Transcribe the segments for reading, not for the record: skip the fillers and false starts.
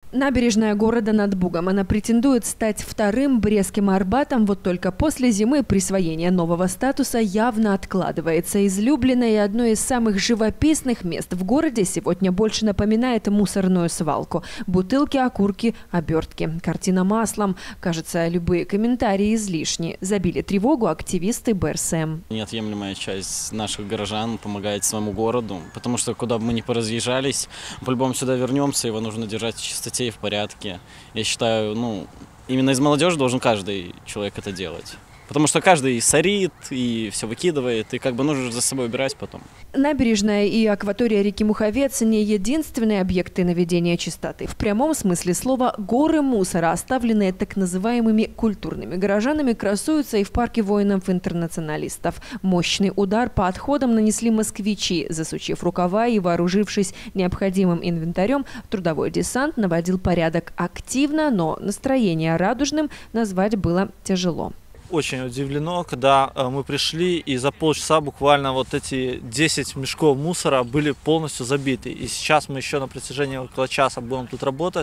Набережная города над Бугом. Она претендует стать вторым Брестским Арбатом. Вот только после зимы присвоение нового статуса явно откладывается. Излюбленное и одно из самых живописных мест в городе сегодня больше напоминает мусорную свалку. Бутылки, окурки, обертки. Картина маслом. Кажется, любые комментарии излишни. Забили тревогу активисты БРСМ. Неотъемлемая часть наших горожан помогает своему городу, потому что куда бы мы ни поразъезжались, по-любому сюда вернемся, его нужно держать в чистоте и в порядке. Я считаю, именно из молодежи должен каждый человек это делать. Потому что каждый сорит и все выкидывает, и нужно за собой убирать потом. Набережная и акватория реки Муховец – не единственные объекты наведения чистоты. В прямом смысле слова горы мусора, оставленные так называемыми культурными горожанами, красуются и в парке воинов-интернационалистов. Мощный удар по отходам нанесли москвичи. Засучив рукава и вооружившись необходимым инвентарем, трудовой десант наводил порядок активно, но настроение радужным назвать было тяжело. Очень удивлено, когда мы пришли, и за полчаса буквально вот эти 10 мешков мусора были полностью забиты. И сейчас мы еще на протяжении около часа будем тут работать.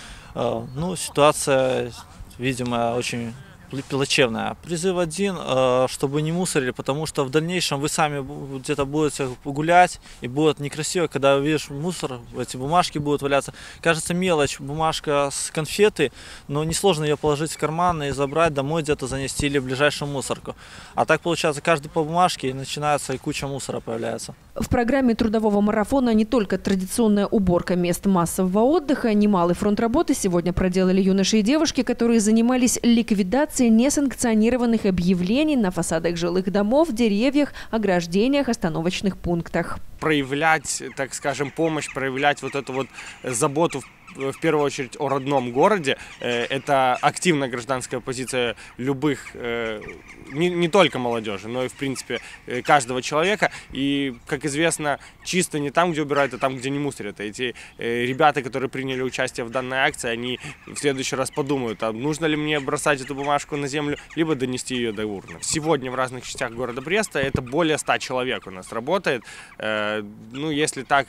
Ситуация, видимо, очень плачевная. Призыв один, чтобы не мусорили, потому что в дальнейшем вы сами где-то будете гулять, и будет некрасиво, когда увидишь мусор, эти бумажки будут валяться. Кажется, мелочь, бумажка с конфеты, но несложно ее положить в карман и забрать домой, где-то занести или в ближайшую мусорку. А так получается, каждый по бумажке, и начинается, и куча мусора появляется. В программе трудового марафона не только традиционная уборка мест массового отдыха, немалый фронт работы сегодня проделали юноши и девушки, которые занимались ликвидацией несанкционированных объявлений на фасадах жилых домов, деревьях, ограждениях, остановочных пунктах. Проявлять, так скажем, помощь, проявлять вот эту вот заботу в первую очередь о родном городе. Это активная гражданская позиция любых, не только молодежи, но и в принципе каждого человека. И, как известно, чисто не там, где убирают, а там, где не мусорят. Эти ребята, которые приняли участие в данной акции, они в следующий раз подумают, а нужно ли мне бросать эту бумажку на землю, либо донести ее до урны. Сегодня в разных частях города Бреста это более 100 человек у нас работает. Если так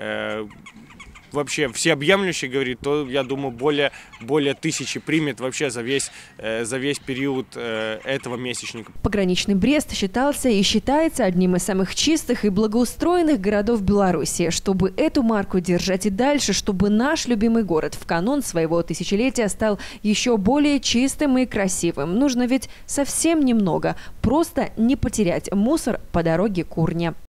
вообще всеобъемлюще говорит, то, я думаю, более 1000 примет вообще за весь период этого месячника. Пограничный Брест считался и считается одним из самых чистых и благоустроенных городов Беларуси. Чтобы эту марку держать и дальше, чтобы наш любимый город в канун своего тысячелетия стал еще более чистым и красивым, нужно ведь совсем немного. Просто не потерять мусор по дороге к урне.